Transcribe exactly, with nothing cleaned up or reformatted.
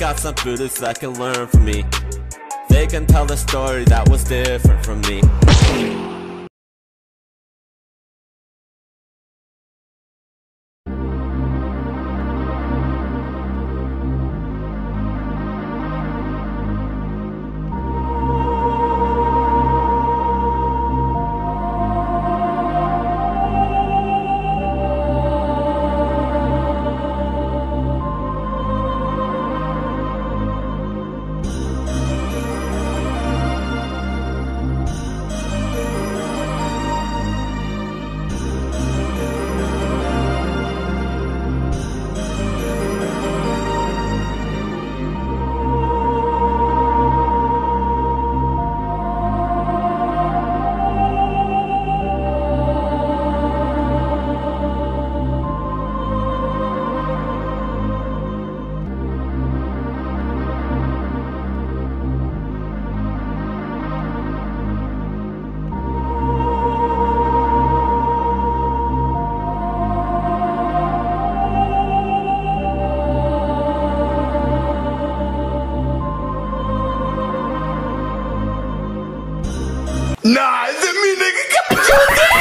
got some Buddhists that can learn from me. They can tell a story that was different from me. Nah, is it me, nigga?